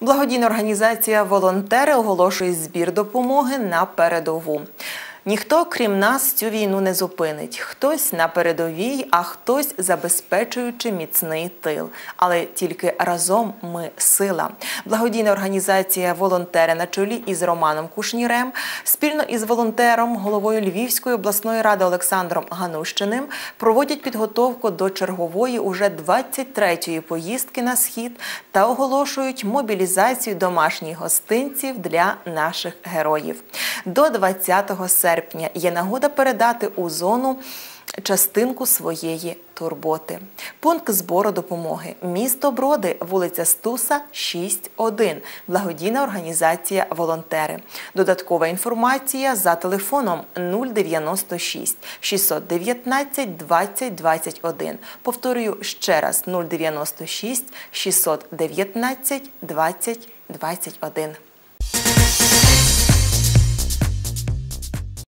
Благодійна організація «Волонтери» оголошує збір допомоги на передову. Ніхто, крім нас, цю війну не зупинить. Хтось на передовій, а хтось забезпечуючи міцний тил. Але тільки разом ми – сила. Благодійна організація «Волонтери» на чолі із Романом Кушнірем спільно із волонтером, головою Львівської обласної ради Олександром Ганущиним проводять підготовку до чергової уже 23-ї поїздки на Схід та оголошують мобілізацію домашніх гостинців для наших героїв. До 20 серпня є нагода передати у зону частинку своєї турботи. Пункт збору допомоги. Місто Броди, вулиця Стуса, 6-1. Благодійна організація «Волонтери». Додаткова інформація за телефоном 096 619 20 21. Повторюю ще раз, 096 619 20 21.